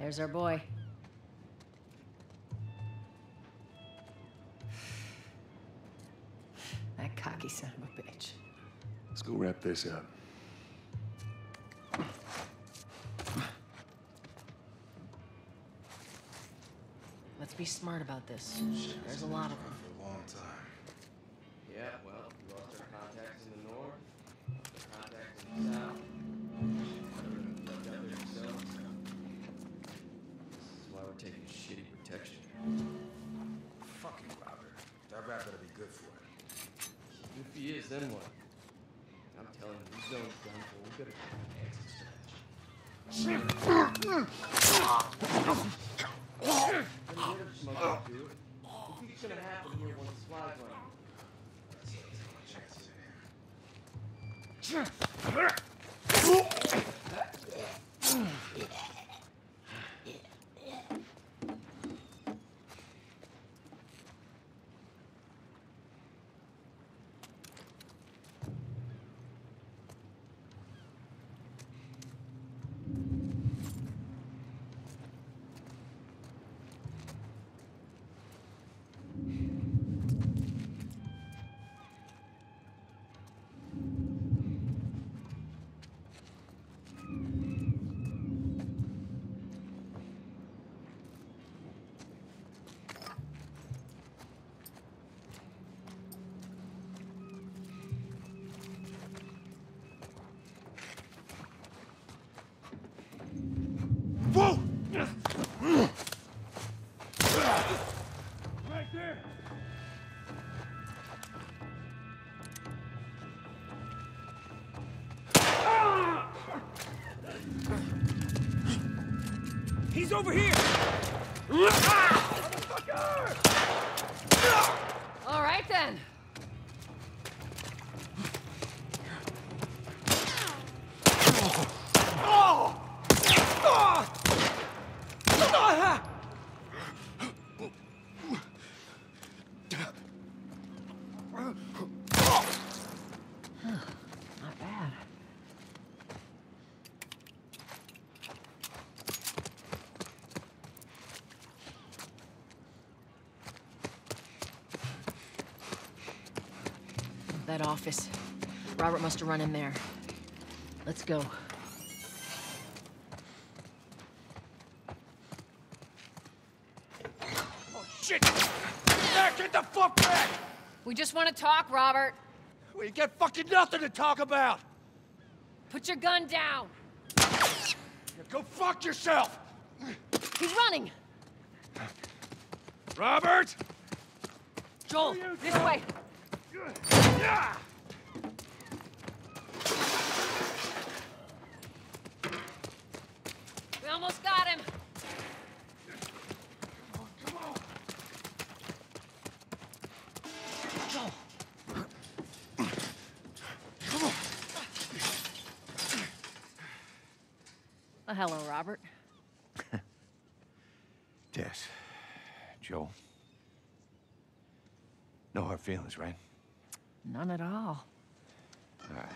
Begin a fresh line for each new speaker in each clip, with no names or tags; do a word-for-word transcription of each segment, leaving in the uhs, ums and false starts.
There's our boy. That cocky son of a bitch.
Let's go wrap this up.
Let's be smart about this. There's a lot of them.
For a long time.
Yeah, well, we lost our contacts in the north, lost our contacts in the south. Everyone left out there themselves. This is why we're taking shitty protection.
Fucking Robert. That rat better be good for it.
If he is, then what? I'm telling you, this zone's done for. We better get an exit strategy. Smoke do it. What do you think's gonna happen here once the slides run?
Whoa! Right there! He's over here! Motherfucker!
All right then. Not bad. That office. Robert must have run in there. Let's go.
Oh, shit! Back, get the fuck back!
We just want to talk, Robert.
We got fucking nothing to talk about!
Put your gun down.
Go fuck yourself!
He's running.
Robert!
Joel, this way.
Yeah!
We almost got him.
Come on!
Joel.
Come on!
Oh, hello, Robert.
Tess, Joel. No hard feelings, right?
None at all.
All right.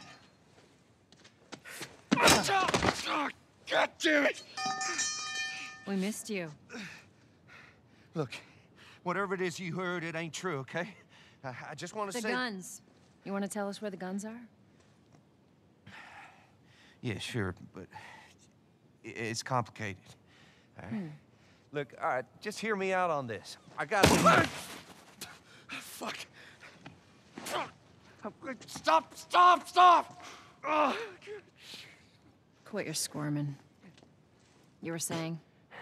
Oh, God damn it!
We missed you.
Look, whatever it is you heard, it ain't true, okay? I, I just want to
The
say...
guns. You want to tell us where the guns are?
Yeah, sure, but i- it's complicated. All right?
Hmm.
Look, all right, just hear me out on this. I got...
Fuck. Stop, stop, stop! Oh.
Quit your squirming. You were saying?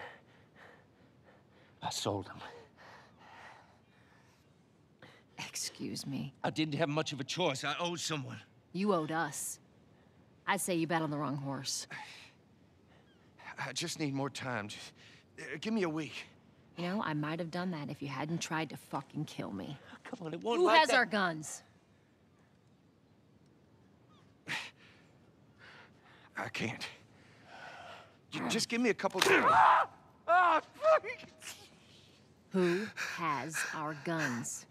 I sold him.
Excuse me.
I didn't have much of a choice. I owed someone.
You owed us. I'd say you bet on the wrong horse.
I just need more time. Just, uh, give me a week.
You know, I might have done that if you hadn't tried to fucking kill me.
Come on, it won't
Who
like
has
that.
our guns?
I can't. J- Just give me a couple days.
Ah, fuck!
Who has our guns?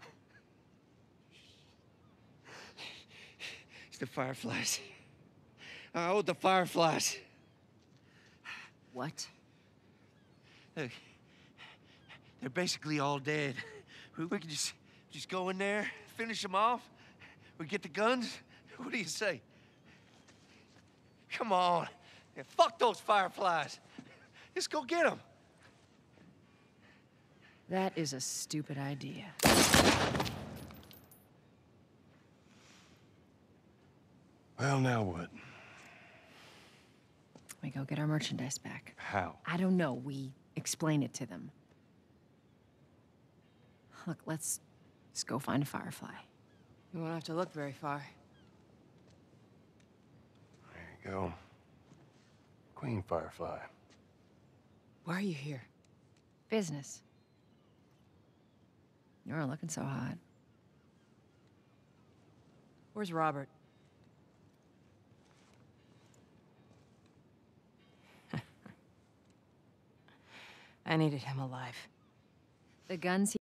It's the Fireflies. I owed the Fireflies.
What?
Look, they're basically all dead. We, we could just, just go in there, finish them off. We get the guns. What do you say? Come on. Yeah, fuck those fireflies. Just go get them.
That is a stupid idea.
Well, now what?
We go get our merchandise back.
How?
I don't know. We explain it to them. Look, let's just go find a firefly. We won't have to look very far.
There you go. Queen Firefly.
Why are you here? Business. You aren't looking so hot. Where's Robert? I needed him alive. The guns he